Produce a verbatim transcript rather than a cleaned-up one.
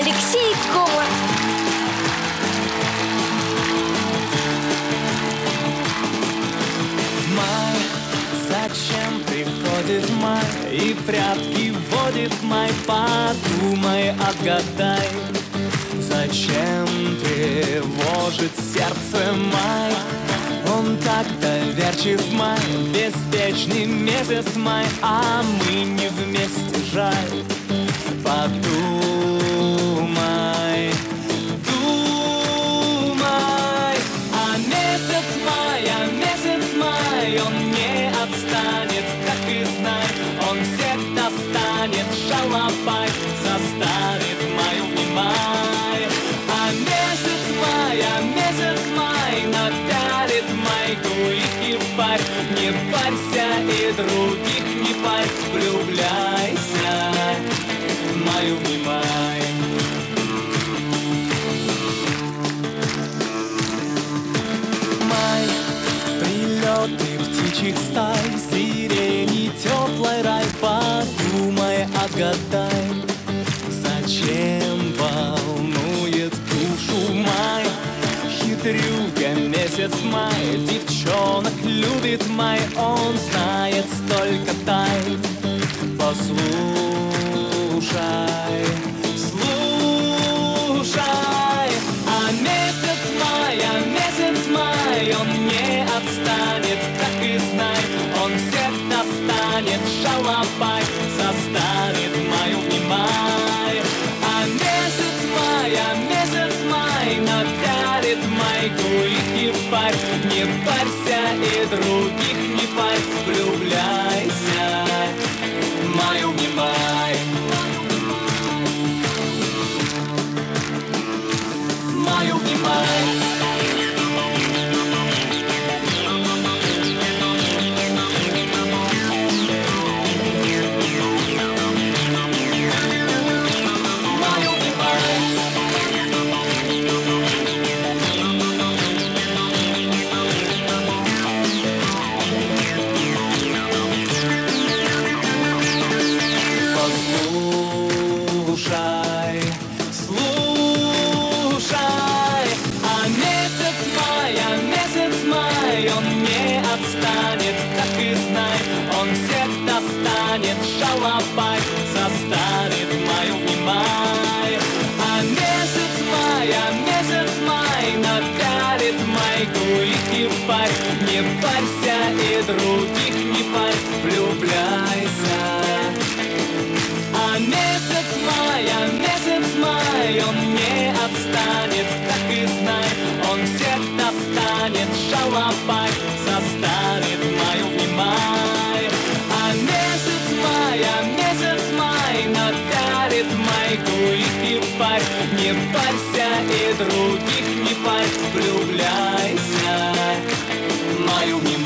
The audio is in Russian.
Алексей Кома. Май, зачем приходит май и прятки вводит май? Подумай, отгадай, зачем тревожит сердце май? Он так доверчив май, беспечный месяц май, а мы не вместе, жаль. Подумай, думай, а месяц май, а месяц май, он не отстанет, так и знай, он всех достанет, шалопай, заставит маю внимай. А месяц май, а месяц май, напялит майку и кипарь, не парься и других не парь, влюбляйся, маю внимай. Май, прилеты птичьих стай, сирени, теплый рай, подумай, отгадай, зачем волнует душу май? Хитрюга месяц май, девчонок любит май, он знает столько тайн. Послушай, слушай, а месяц май, а месяц май, он не отстанет, так и знай, он всех достанет, шалопай, заставит маю внимай. А месяц май, а месяц май, напялит майку и кипарь, не парься и других не парь, влюбляйся, маю внимай. Маю внимай. Слушай, слушай, а месяц май, а месяц май, он не отстанет, так и знай, он всех достанет, шалопай, заставит маю внимай. А месяц май, а месяц май, напялит майку и кипарь, не парься и других не парь, влюбляйся. А месяц май, а месяц май, он не отстанет, так и знай, он всех достанет, шалопай, заставит маю внимай. А месяц май, а месяц май, напялит майку и кипарь, не парься и других не парь, влюбляйся, маю внимай.